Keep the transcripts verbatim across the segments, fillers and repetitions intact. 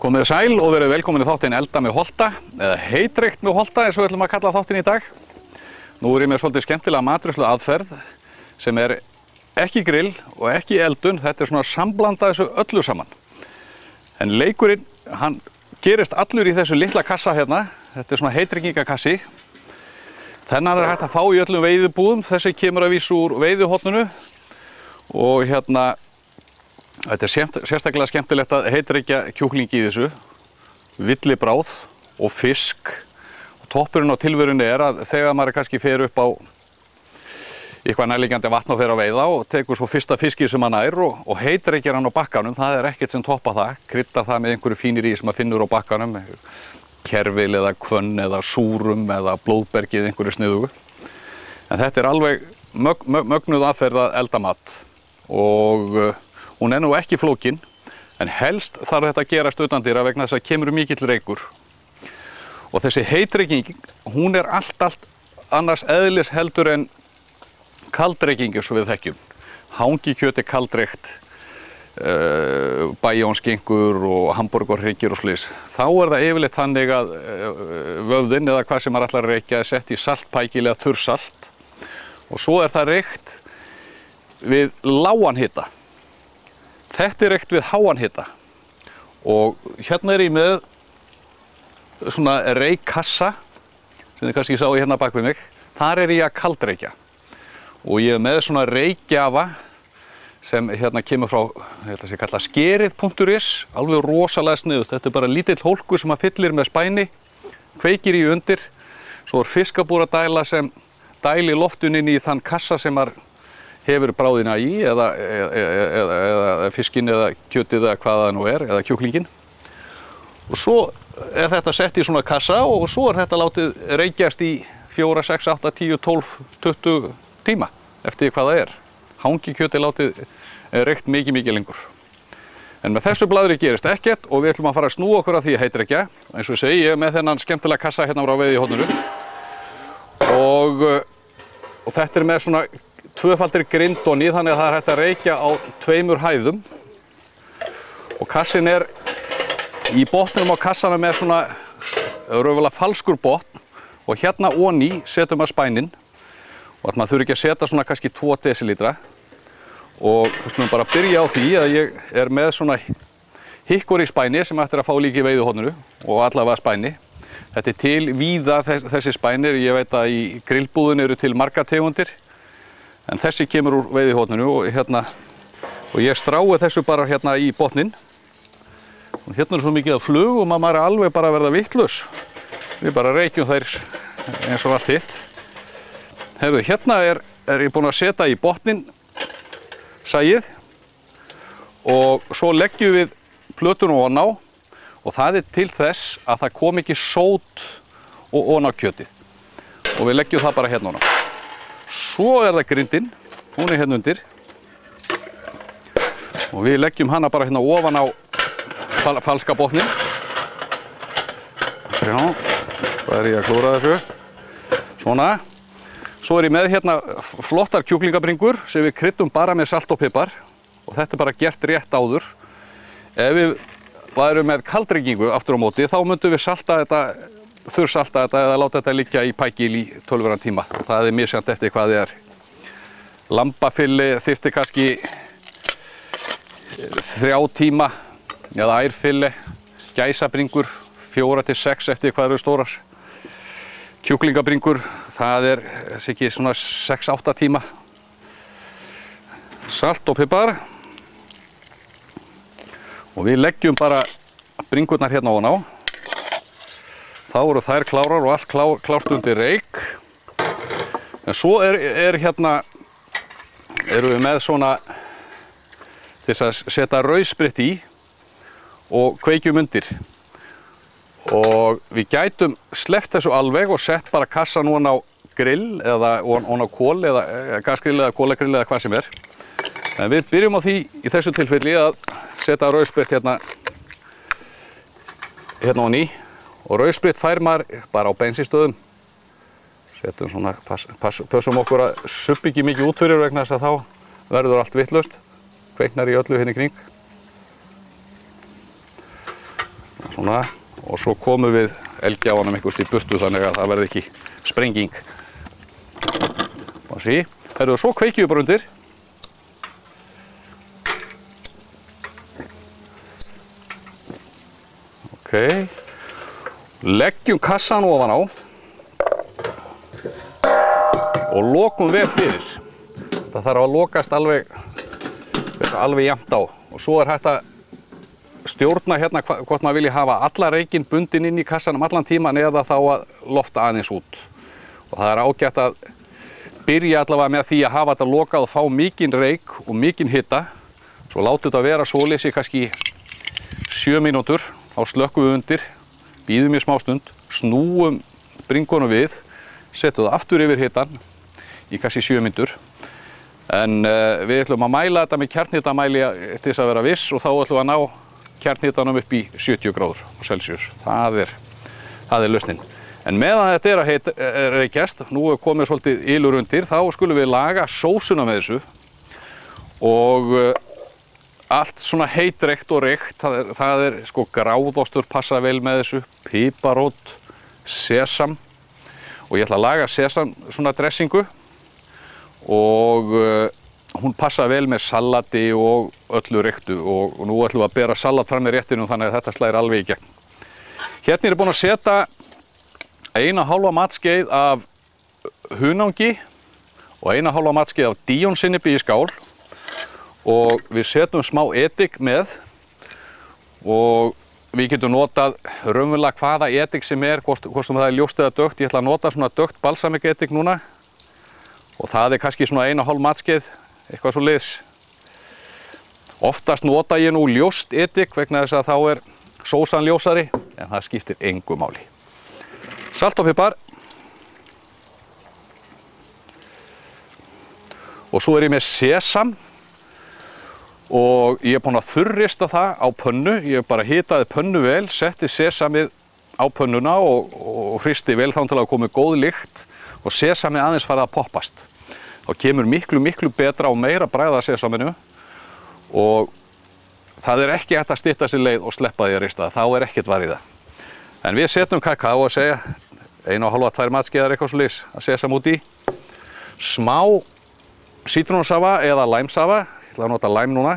Komið sæl og verið velkomin í þáttinn Elda með Holta, eða Heitreykt með Holta eins og við ætlum að kalla þáttinn í dag. Nú er ég með svolítið skemmtilega matreiðslu aðferð sem er ekki grill og ekki eldun, þetta er svona samblanda þessu öllu saman. En leikurinn, hann gerist allur í þessu litla kassa hérna, þetta er svona heitreykingakassi. Þennan er hægt að fá í öllum veiðibúðum, þessi kemur að vísu úr veiðihotninu og hérna þetta er sérstaklega skemmtilegt að heitreykja kjúklingi í þessu, villibráð og fisk. Og toppurinn á tilverunni er að þegar maður kannski fer upp á eitthvað nærliggjandi vatn og fer að veiða og tekur svo fyrsta fiskið sem hann nær og, og heitreykjar hann á bakkanum, það er ekkert sem toppa það, kryddar það með einhverju fínir í sem maður finnur á bakkanum, kerfil eða kvönn eða súrum eða blóðbergið einhverju sniðugu. En þetta er alveg mög, mög, mögnuð aðferð að elda mat og hún er nú ekki flókin, en helst þarf þetta að gerast utandýra vegna þess að kemur mikill reykur. Og þessi heitreyking, hún er allt, allt annars eðlis heldur en kaldreyking eins og við þekkjum. Hangikjöt er kaldreykt, uh, bæjónskinkur og hamborgarhryggir og slís. Þá er það yfirleitt þannig að uh, vöðin eða hvað sem maður ætlar að reykja er sett í saltpækil eða þurrsalt og svo er það reykt við lágan hita. Þetta er reykt við háan hita og hérna er ég með svona reykkassa sem þið kannski sáu hérna bak við mig. Þar er ég að kaldreykja og ég er með svona reykgjafa sem hérna kemur frá, ég held að sé kalla skerið punktur is, alveg rosalega sniðugt. Þetta er bara lítill hólkur sem að fyllir með spæni, kveikir í undir, svo er fiskabúradæla sem dæli loftun inn í þann kassa sem maður hefur bráðina í eða, eða, eða, eða fiskinn eða kjötið eða hvað það nú er, eða kjúklinginn. Og svo er þetta sett í svona kassa og svo er þetta látið reykjast í fjóra, sex, átta, tíu, tólf, tuttugu tíma eftir hvað það er. Hangikjötið látið reykt mikið, mikið lengur. En með þessu blaðri gerist ekkert og við ætlum að fara að snúa okkur að því að heitreykja. Eins og ég segi, ég er með þennan skemmtilega kassa hérna frá veiðihotninu og, og þetta er með svona tvöfaldir grindoni, þannig að það er hægt að reykja á tveimur hæðum og kassin er í botnum á kassanum með svona raunverulega falskur botn og hérna onni setjum við spænin og að maður þurfi ekki að setja svona kannski tvo desilítra og við skulum bara byrja á því að ég er með svona hikkorí spæni sem ættir að fá líka í veiðihotninu og allavega spæni. Þetta er til víða þessi spænir, ég veit að í grillbúðinu eru til margar tegundir. En þessi kemur úr veiðihotninu og, hérna, og ég strái þessu bara hérna í botninn. Og hérna er svo mikið af flug og maður er alveg bara að verða vitlaus. Við bara reykjum þær eins og allt hitt. Heyrðu, hérna er, er ég búinn að setja í botninn sæið og svo leggjum við plötuna ofan á og það er til þess að það kom ekki sót og ofan á kjötið. Og við leggjum það bara hérna ofan á. Svo er það grindin, hún er hérna undir og við leggjum hana bara hérna ofan á fal falska botnin. Sjá, hvað er ég að klóra þessu? Svona. Svo er ég með hérna flottar kjúklingabringur sem við kryddum bara með salt og pipar og þetta er bara gert rétt áður. Ef við værum með kaldreykingu aftur á móti þá myndum við salta þetta þurrsalta þetta eða láta þetta liggja í pækil í tólf tíma og það er misjafnt eftir hvað þið er. Lambafilli þyrfti kannski þrjá tíma eða ærfilli, gæsabringur fjóra til sex eftir hvað eru stórar. Kjúklingabringur, það er ekki svona sex átta tíma. Salt og pipar og við leggjum bara bringurnar hérna ofan á. Þá eru þær klárar og allt klár, klárt undir reyk. En svo er, er hérna, erum við með svona til þess að setja rauðspritt í og kveikjum undir. Og við gætum sleppt þessu alveg og sett bara kassan ofan á grill eða ofan á kol eða gasgrill eða kólagrill eða hvað sem er. En við byrjum á því í þessu tilfelli að setja rauðspritt hérna, hérna ofan í. Og rauðspritt fær maður bara á bensínstöðum. Setjum svona, pass, pass, passum okkur að suppi ekki mikið út fyrir vegna þess að þá verður allt vitlaust. Kveiknar í öllu hérna í kring. Svona, og svo komum við elgjáfanum einhvert í burtu þannig að það verði ekki sprenging. Má sí. Herru, svo kveikjum við bara undir. Ok. Leggjum kassan ofan á og lokum vel fyrir. Það þarf að lokast alveg, alveg jafnt á. Og svo er hægt að stjórna hérna hvort maður vilji hafa alla reikinn bundin inn í kassanum allan tíman eða þá að lofta aðeins út. Og það er ágætt að byrja allavega með því að hafa þetta lokað og fá mikinn reik og mikinn hita. Svo látum þetta vera svoleysi kannski sjö mínútur, þá slökkum við undir, býðum í smá stund, snúum bringunum við, setjum það aftur yfir hitan í kannski sjö mínútur. En uh, við ætlum að mæla þetta með kjarnhitamæli til þess að vera viss og þá ætlum við að ná kjarnhitanum upp í sjötíu gráður Celsius. Það er, það er lausnin. En meðan þetta er að heit, er reykjast, nú er komið svolítið ylur undir, þá skulum við laga sósuna með þessu og uh, allt svona heitreikt og reykt, það er, það er sko gráðostur passa vel með þessu, piparót, sesam og ég ætla að laga sesam svona dressingu og uh, hún passa vel með salati og öllu reyktu og, og nú ætlum við að bera salat fram með réttinu þannig að þetta slæðir alveg í gegn. Hérna er ég búinn að setja eina hálfa matskeið af hunangi og eina hálfa matskeið af díjonsinnipi í skál og við setjum smá edik með og við getum notað raunverulega hvaða edik sem er, hvort, hvort sem það er ljóst eða dökkt. Ég ætla að nota svona dökkt balsamik edik núna og það er kannski svona eina hálf matskeið, eitthvað svo liðs. Oftast nota ég nú ljóst edik vegna þess að þá er sósan ljósari, en það skiptir engu máli. Salt og pipar. Og svo er ég með sesam og ég er búinn að þurrista það á pönnu. Ég bara hitaði pönnu vel, setti sesamið á pönnuna og, og hristi vel þá til að komi góð lykt og sesamið aðeins farið að poppast. Þá kemur miklu, miklu betra og meira bragð af sesaminu og það er ekki hægt að stytta sér leið og sleppa því að rista það, þá er ekkert varð í það. En við setjum kakao að segja, einu og hálfa, tvær matskeiðar eitthvað svo leys að sesam út í. Smá sítrónusafa eða læmsafa, ég ætla að nota læm núna.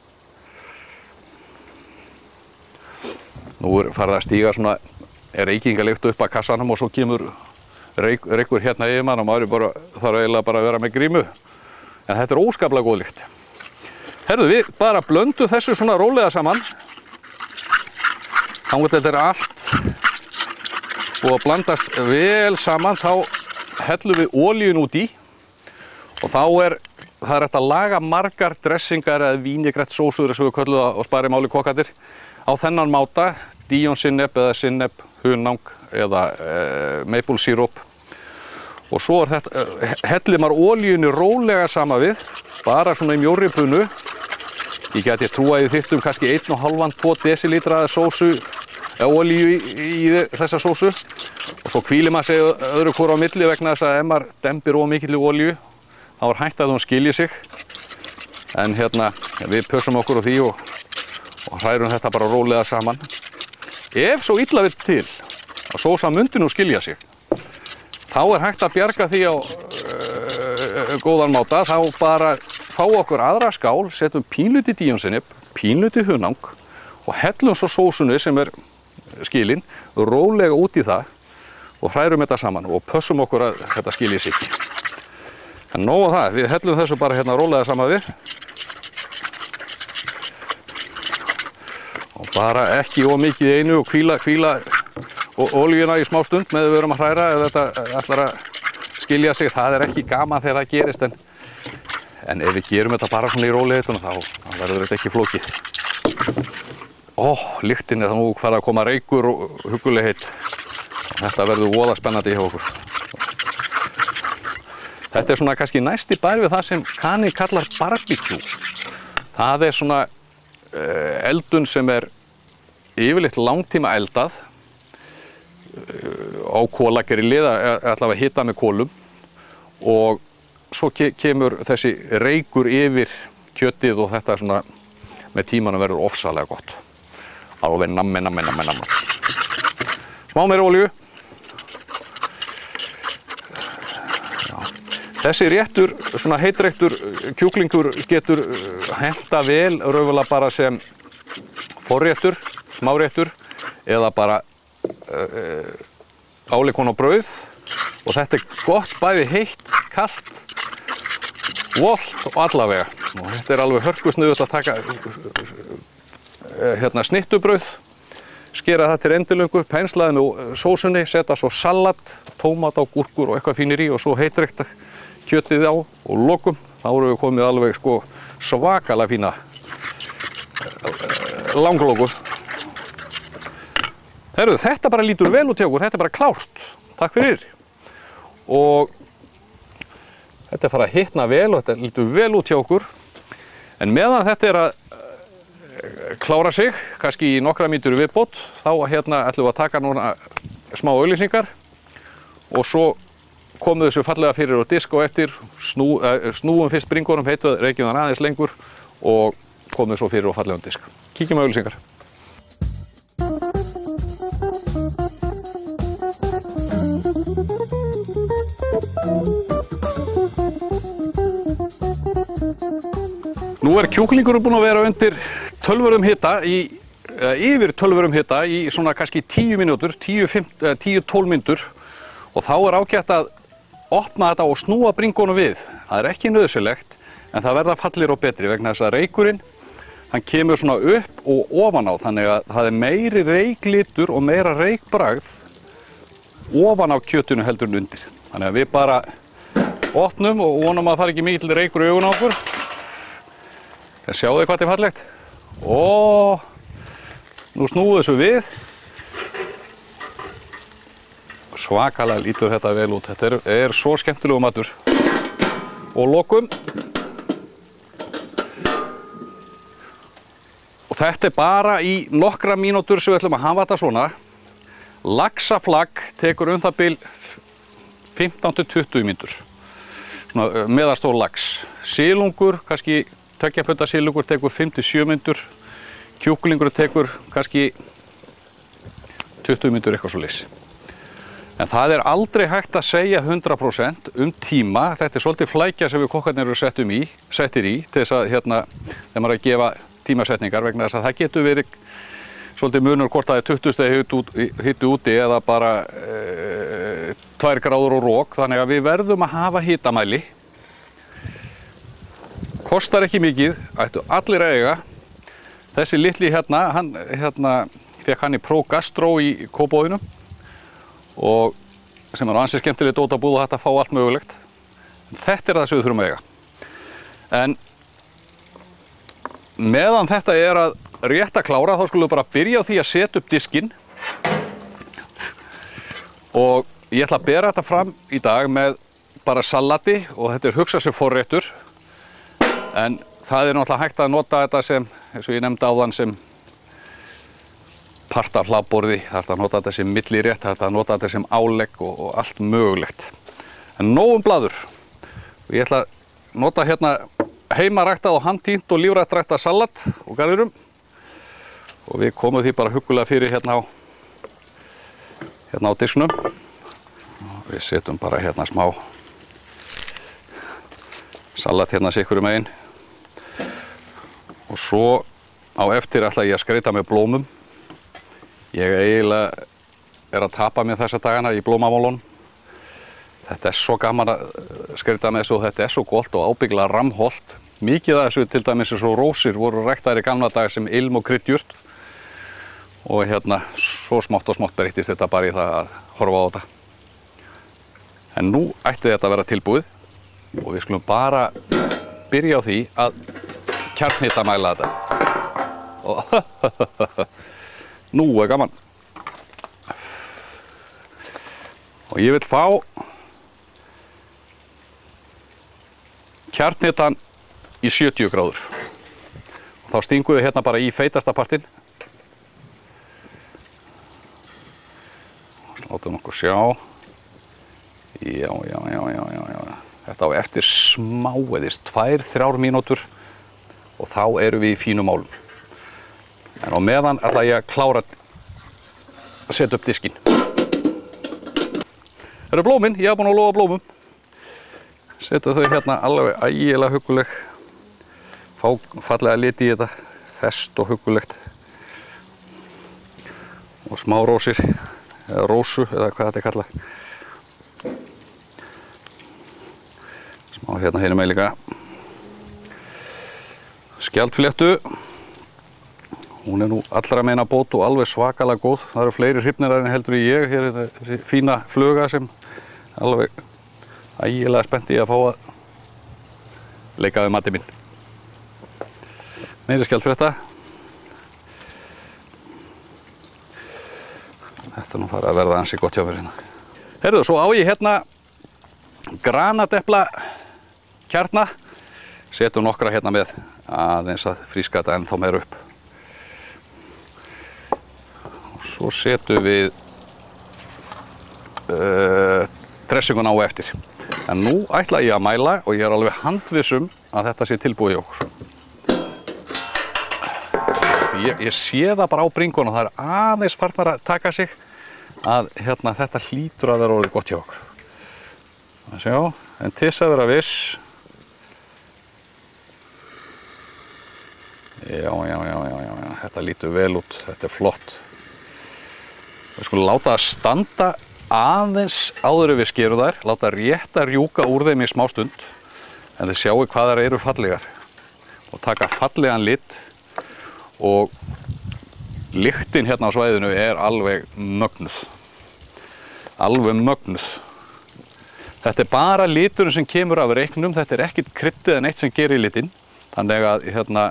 Nú er farið að stíga svona reykingalykt upp að kassanum og svo kemur Reik, reykur hérna yfir mann og maður bara, þarf eiginlega bara að vera með grímu. En þetta er óskaplega góð lykt. Herðu, við bara blöndum þessu svona rólega saman. Þangað til þetta er allt búið að blandast vel saman, þá hellum við olíun út í og þá er það er hægt að laga margar dressingar eða vínigrett sósur eins og við köllum það og spari máli kokkarnir á þennan máta, díjonsinnep eða sinnep, hunang eða e, maple syrup og svo er þetta, e, hellir maður olíunni rólega saman við, bara svona í mjórri bunnu. Ég geti trúa að þið þyrftum kannski einn og hálfan, tvo desilítra sósu, eða olíu í, í, í þessa sósu og svo hvílir maður sig öðru hvora á milli vegna þess að ef maður dembir of mikilli olíu þá er hægt að hún skilji sig. En hérna, við pössum okkur á því og, og hrærum þetta bara rólega saman. Ef svo illa vill til að sósa myndi nú skilja sig, þá er hægt að bjarga því á uh, góðan máta, þá bara fá okkur aðra skál, setjum pínluti díjonsinnep, pínluti hunang og hellum svo sósunni sem er skilin rólega út í það og hrærum þetta saman og pössum okkur að þetta skilji sig. En nóg á það, við hellum þessu bara hérna rólega saman við. Og bara ekki of mikið í einu og hvíla, hvíla olíuna í smá stund með við verum að hræra ef þetta ætlar að skilja sig. Það er ekki gaman þegar það gerist en, en ef við gerum þetta bara svona í rólegheitunum þá, þá verður þetta ekki flókið. Ó, lyktin er það nú farið að koma reykur og huggulegheit. Þetta verður voða spennandi hjá okkur. Þetta er svona kannski næsti bær við það sem Kani kallar barbecue. Það er svona uh, eldun sem er yfirleitt langtíma eldað uh, á kólagrilli eða allavega hita með kólum og svo ke kemur þessi reykur yfir kjötið og þetta svona með tímanum verður ofsalega gott. Alveg nammi, nammi, nammi, nammi. Smá meiri olíu. Já. Þessi réttur, svona heitreiktur kjúklingur getur henta vel raunverulega bara sem forréttur, smáréttur eða bara uh, áleikon á brauð og þetta er gott bæði heitt, kalt, volt og allavega. Og þetta er alveg hörkusnauðugt að taka uh, hérna snittubrauð, skera það til endilöngu, penslaði með sósunni, setja svo salat, tómat á gúrkur og eitthvað fínir í og svo heitreikta kjötið á og lokum. Þá erum við komið alveg sko svakalega fína langlóku. Herru, þetta bara lítur vel út hjá okkur, þetta er bara klárt. Takk fyrir. Og þetta er fara að hitna vel og þetta lítur vel út hjá okkur. En meðan þetta er að klára sig, kannski í nokkra mínútur viðbót, þá hérna ætlum við að taka núna smá auglýsingar og svo komum þessu fallega fyrir á disk og eftir, snú, uh, snúum fyrst bringunum, heitum reykjum þann aðeins lengur og komum svo fyrir á fallega disk. Kíkjum á auglýsingar. Nú er kjúklingurinn búinn að vera undir tölvurum hita, í, uh, yfir tölvurum hita í svona kannski tíu mínútur, tíu til tólf mínútur og þá er ágætt að opna þetta og snúa bringunum við. Það er ekki nauðsynlegt en það verða fallir og betri vegna þess að reykurinn hann kemur svona upp og ofan á þannig að það er meiri reyklitur og meira reykbragð ofan á kjötinu heldur en undir. Þannig að við bara opnum og vonum að það fari ekki mikill reykur í augun á okkur. Það sjáu þið hvað þetta er fallegt. Og nú snúum þessu við. Svakalega lítur þetta vel út. Þetta er, er svo skemmtilegu matur. Og lokum. Og þetta er bara í nokkra mínútur sem við ætlum að hafa þetta svona. Laxaflagg tekur um það bil fimmtán til tuttugu mínútur. Svona meðalstór lax. Silungur, kannski tveggja punda silungur tekur fimm til sjö mínútur. Kjúklingur tekur kannski tuttugu mínútur eitthvað svoleiðis. En það er aldrei hægt að segja hundrað prósent um tíma. Þetta er svolítið flækja sem við kokkarnir eru settum í, settir í til þess að hérna, þegar maður er að gefa tímasetningar vegna þess að það getur verið svolítið munur hvort það er tuttugu stiga hiti úti eða bara e, tvær gráður og rok. Þannig að við verðum að hafa hitamæli. Kostar ekki mikið, ættu allir að eiga. Þessi litli hérna, hann hérna, fekk hann í Pro Gastro í Kópavoginum. Og sem er ansið skemmtileg dótabúð og hægt að fá allt mögulegt. Þetta er það sem við þurfum að eiga. En meðan þetta er að rétt að klára þá skulum við bara byrja á því að setja upp diskinn. Og ég ætla að bera þetta fram í dag með bara salati og þetta er hugsað sem forréttur. En það er náttúrulega hægt að nota þetta sem, eins og ég nefndi áðan, sem part af hlaðborði, það er að nota þetta sem millirétt, það er að nota þetta sem álegg og, og allt mögulegt. En nóg um blaður. Og ég ætla að nota hérna heimaræktað og handtínt og lífræktað salat og garðurum. Og við komum því bara huggulega fyrir hérna á, hérna á disknum. Og við setjum bara hérna smá salat hérna sikkurum megin. Og svo á eftir ætla ég að skreyta með blómum. Ég eiginlega er að tapa mér þessa dagana í blómamálunum. Þetta er svo gaman að skreyta með þessu og þetta er svo gott og ábyggilega ramholt. Mikið af þessu til dæmis eins og rósir voru ræktaðir í gamla daga sem ilm og kryddjurt. Og hérna, svo smátt og smátt breyttist þetta bara í það að horfa á þetta. En nú ætti þetta að vera tilbúið og við skulum bara byrja á því að kjarnhitamæla þetta. Og nú er gaman. Og ég vil fá kjarnhitan í sjötíu gráður. Og þá stingum við hérna bara í feitasta partinn. Látum okkur sjá. Já, já, já, já, já, já. Þetta á eftir smáeðist, tvær, þrjár mínútur og þá erum við í fínum málum. En á meðan ætla ég að klára að setja upp diskinn. Það eru blómin, ég hafa búin að lofa blómum. Setja þau hérna alveg ægilega hugguleg. Fá fallega liti í þetta, fest og huggulegt. Og smá rósir, eða rósu, eða hvað þetta er kallað. Smá hérna hérna með líka skjaldfléttu. Hún er nú allra meina bót og alveg svakalega góð. Það eru fleiri hrifnirar en heldur ég. Hér er þessi fína fluga sem alveg ægilega spennt í að fá að leika við matinn minn. Meiri skjaldflétta. Þetta er nú farið að verða ansi gott hjá mér hérna. Heyrðu, svo á ég hérna granatepla kjarna. Setjum nokkra hérna með aðeins að fríska þetta ennþá meira upp. Og svo setjum við uh, dressingun á eftir. En nú ætla ég að mæla og ég er alveg handvissum að þetta sé tilbúið hjá okkur. Ég, ég sé það bara á bringunum, það er aðeins farnar að taka sig að hérna, þetta hlýtur að vera orðið gott hjá okkur. Það sjá, en til þess að vera viss. Já, já, já, já, já, já, þetta lítur vel út, þetta er flott. Við skulum láta það standa aðeins áður en við skerum þær, láta rétt að rjúka úr þeim í smá stund, en þið sjáu hvað þær eru fallegar. Og taka fallegan lit. Og lyktin hérna á svæðinu er alveg mögnuð. Alveg mögnuð. Þetta er bara liturinn sem kemur af reiknum, þetta er ekkert kryddið en eitt sem gerir litinn. Þannig að hérna,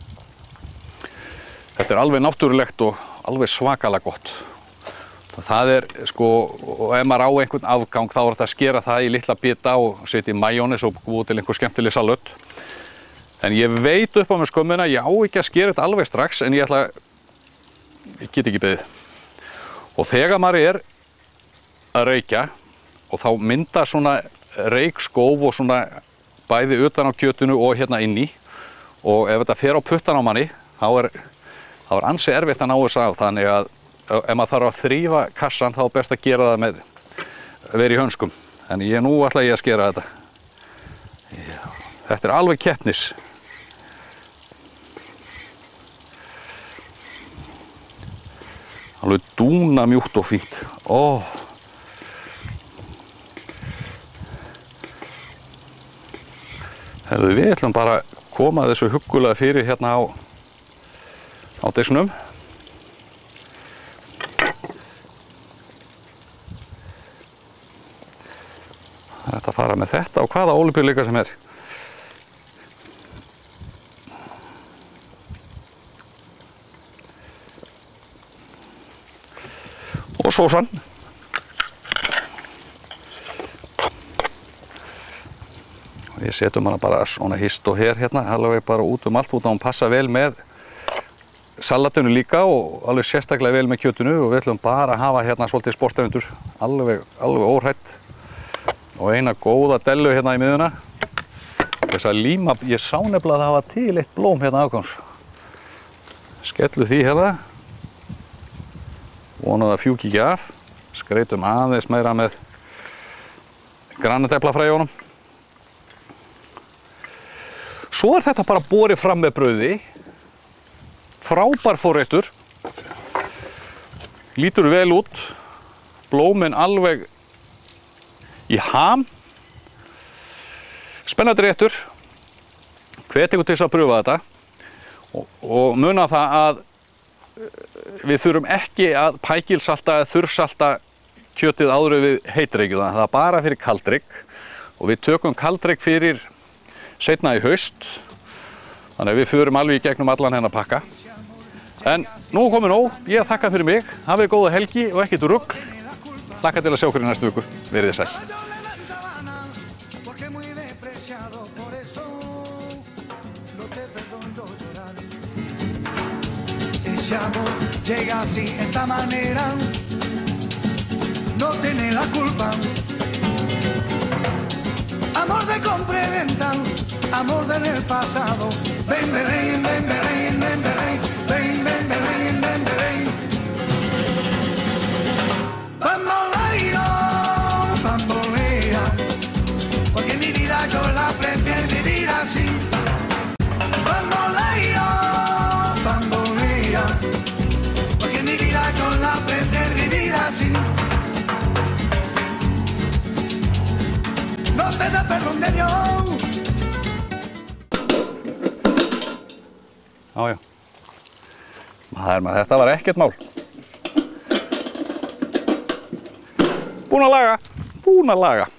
þetta er alveg náttúrulegt og alveg svakalega gott. Það er sko, og ef maður á einhvern afgang þá er þetta að skera það í litla bita og setja í majónes og búa til einhver skemmtileg salat. En ég veit upp á mig skömmina, ég á ekki að skera þetta alveg strax, en ég ætla að, ég get ekki beðið. Og þegar maður er að reykja, og þá mynda svona reykskóf og svona bæði utan á kjötinu og hérna inni, og ef þetta fer á puttan á manni, þá er, þá er ansi erfitt að ná þess að, þannig að ef maður þarf að þrífa kassan, þá er best að gera það með verið í hönskum. En ég, nú ætla ég að skera þetta. Já, þetta er alveg keppnis. Alveg dúna mjúkt og fínt. Ó. Herðu, við ætlum bara að koma þessu huggulega fyrir hérna á, á disknum. Það er hægt að fara með þetta og hvaða ólífbjörleika sem er. Og sósan. Og við setjum hana bara svona hist og her hérna, alveg bara út um allt, út á hún passa vel með salatinu líka og alveg sérstaklega vel með kjötinu, og við ætlum bara að hafa hérna svolítið sportstæfundur, alveg, alveg óhrætt. Og eina góða dellu hérna í miðuna. Þess að líma, ég sá nefnilega að það hafa til eitt blóm hérna afgangs. Skellu því hérna. Vonum það fjúki ekki af. Skreytum aðeins meira með granateplafræjunum. Svo er þetta bara borið fram með brauði. Frábær forréttur. Lítur vel út. Blómin alveg í ham. Spennandi réttur. Hvet ykkur til þess að pröfa þetta. Og, og muna það að við þurfum ekki að pækilsalta eða þurrsalta kjötið áður við heitreykju. Það er bara fyrir kaldrykk. Og við tökum kaldrykk fyrir seinna í haust. Þannig að við förum alveg í gegnum allan hennar pakka. En nú er komið nóg. Ég þakka fyrir mig. Hafið góða helgi og ekkert rugl. Hlakka til að sjá okkur í næstu viku. Verið þið sæl. Ese amor llega así, esta manera, no tiene la culpa. Amor de compra y venta, amor del pasado. Ven, ven, ven, ven, ven, ven, ven, ven, ven, ven. con de Dios. Já, já. Maður, maður, þetta var ekkert mál. Búin að laga, búin að laga.